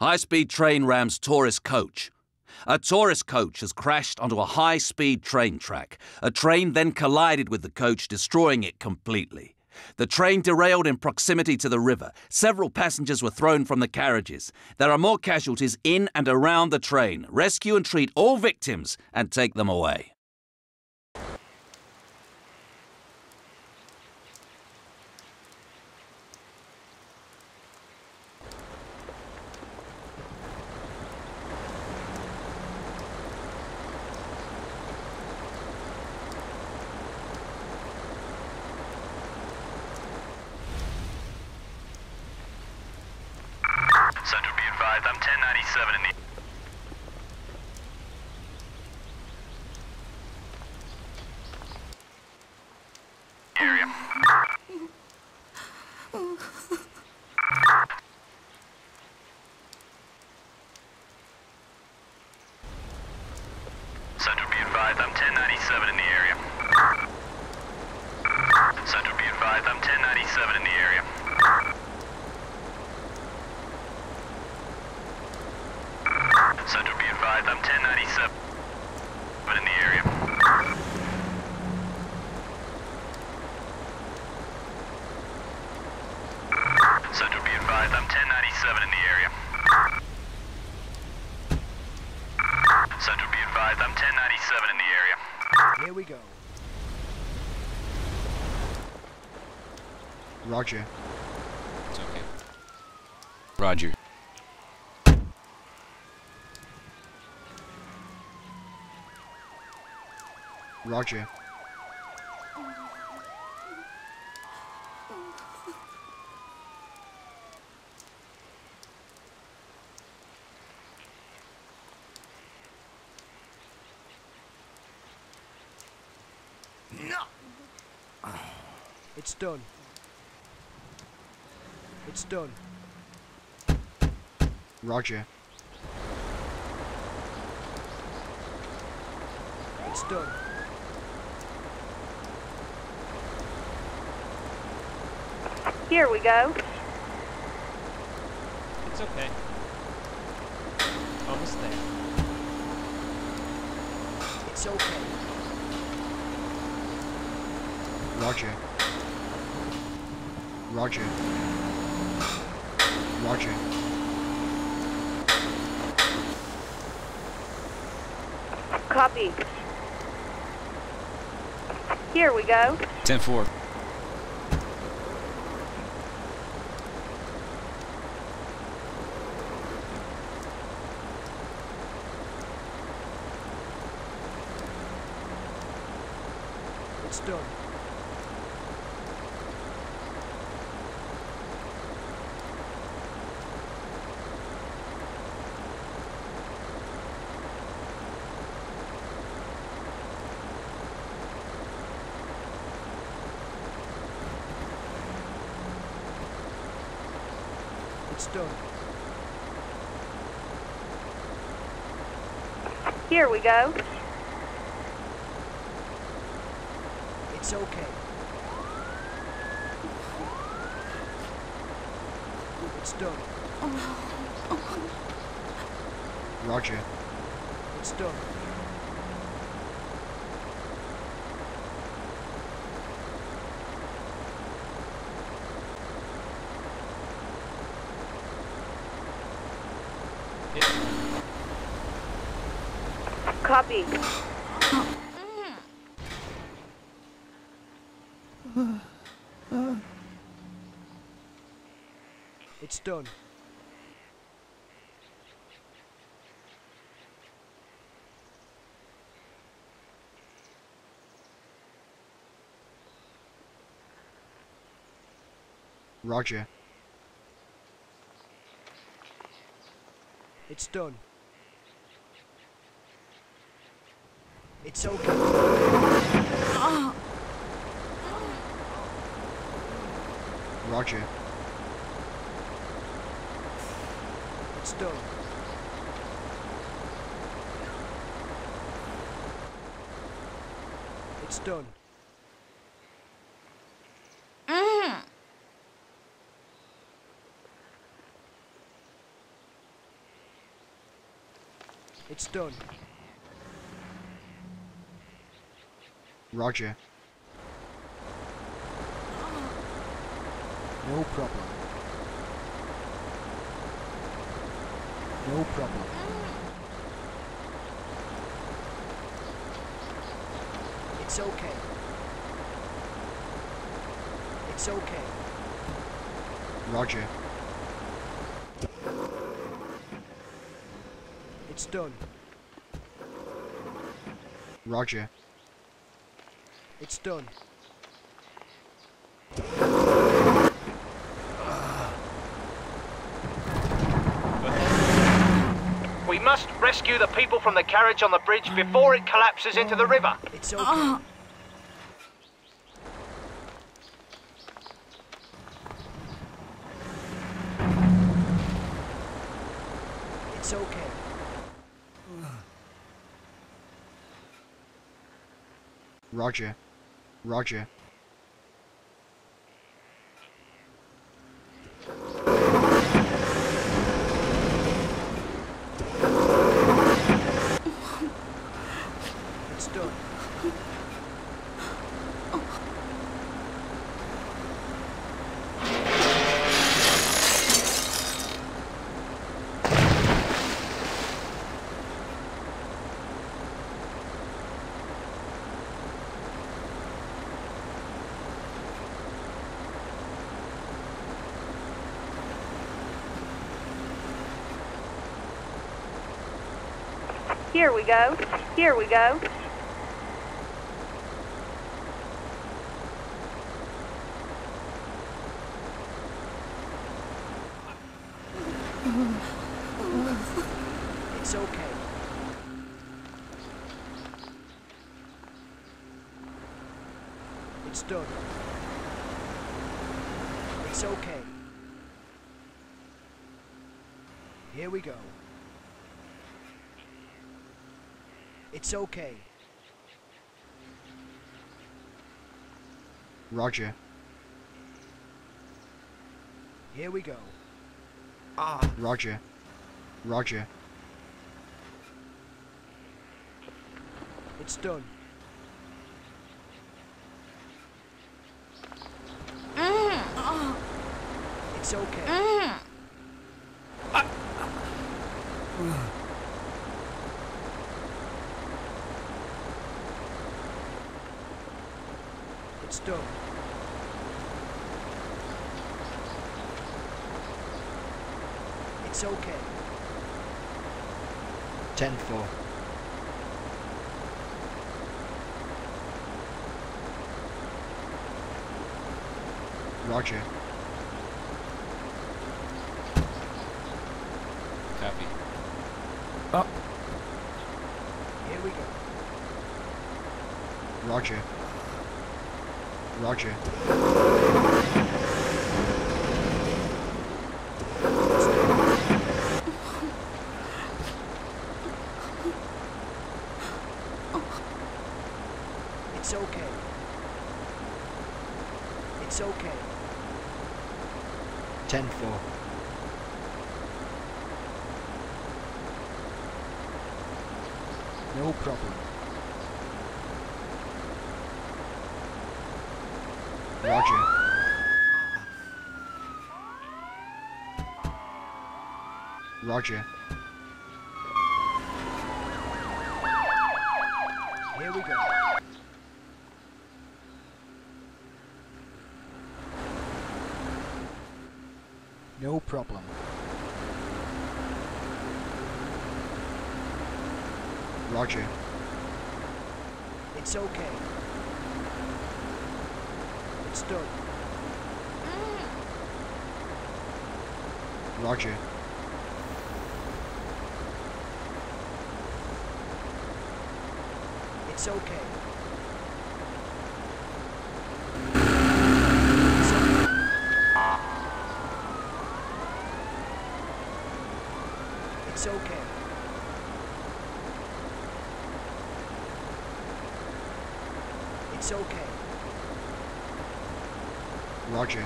High-speed train rams tourist coach. A tourist coach has crashed onto a high-speed train track. A train then collided with the coach, destroying it completely. The train derailed in proximity to the river. Several passengers were thrown from the carriages. There are more casualties in and around the train. Rescue and treat all victims and take them away. Central, be advised, I'm 1097 in the area. Central, be advised, I'm 1097 in the area. Central, be advised, I'm 1097 in the area. Central, be advised, I'm 1097 in the area. Central, be advised, I'm 1097 in the area. Central, be advised, I'm 1097 in the area. Here we go. Roger. It's okay. Roger. Roger. It's done. It's done. Roger. It's done. Here we go. It's okay. Almost there. It's okay. Roger. Roger. Roger. Copy. Here we go. 10-4. It's done. It's done. Here we go. It's okay. It's done. Roger. It's done. Copy. It's done. Roger. It's done. It's okay. Roger. It's done. It's done. It's done. Roger. No problem. No problem. It's okay. It's okay. Roger. It's done. Roger. It's done. We must rescue the people from the carriage on the bridge before it collapses into the river. It's okay. It's okay. Roger. Roger. It's done. Here we go. Here we go. It's okay. It's done. It's okay. Here we go. It's okay. Roger. Here we go. Roger. Roger. It's done. It's okay. It's done. It's okay. 10-4. Roger. Copy. Up. Here we go. Roger. Roger. It's okay. It's okay. 10-4. No problem. Roger. Roger. Here we go. No problem. Roger. It's okay. It's done. Roger. It's okay. It's okay. It's okay. Roger.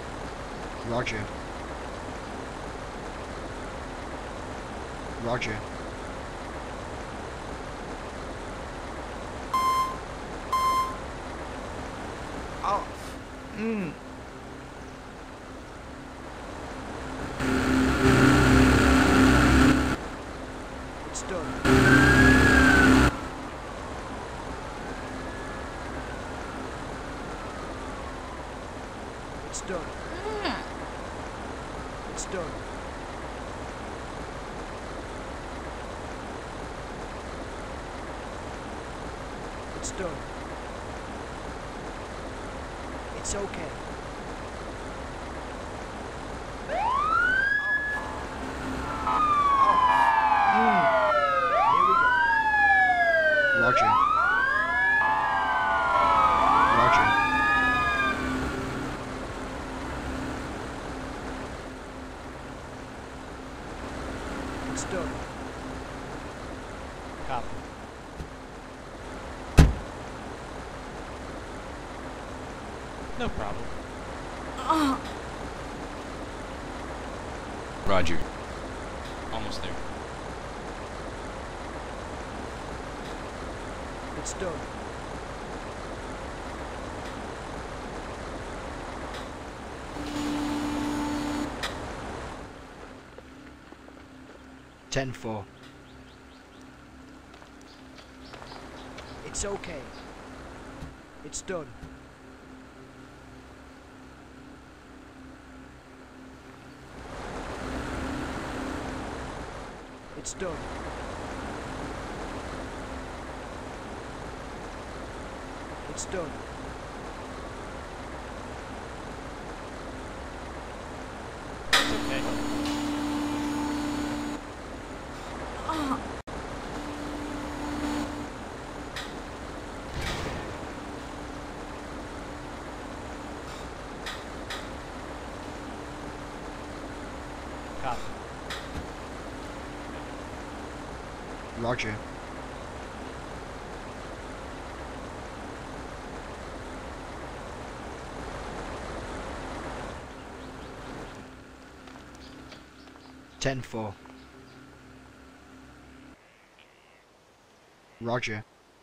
Roger. Roger. It's done. It's done. It's done. It's done. It's okay. Here we go. Roger. Roger. It's done. Copy. No problem. Roger. Almost there. It's done. Ten-4. It's okay. It's done. It's done. It's done. It's okay. Copy. Roger. Ten-4. Roger.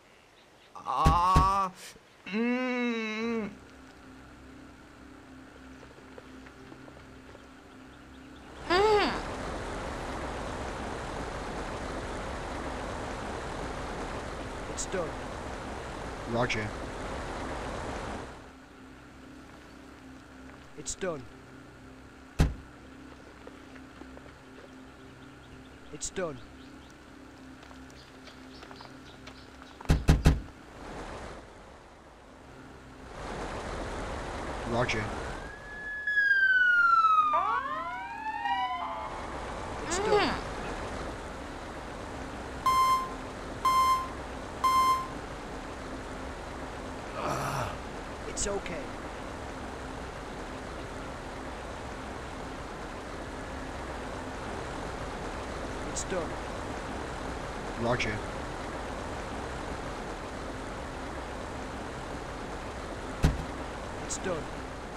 It's done. Roger. It's done. It's done. Roger. It's done. It's okay. It's done. Roger. It's done.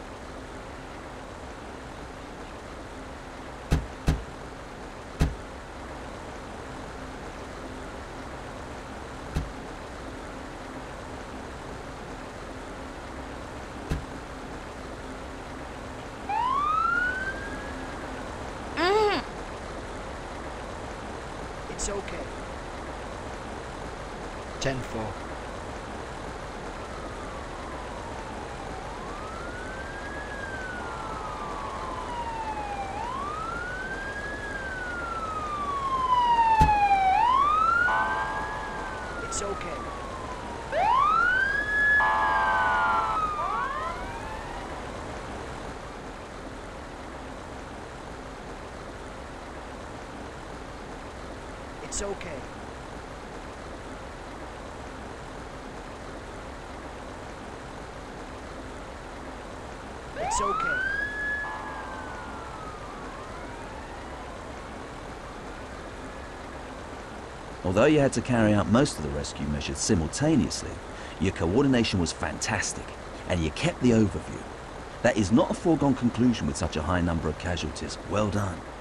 It's okay. 10-4. It's okay. It's okay. It's okay. Although you had to carry out most of the rescue measures simultaneously, your coordination was fantastic, and you kept the overview. That is not a foregone conclusion with such a high number of casualties. Well done.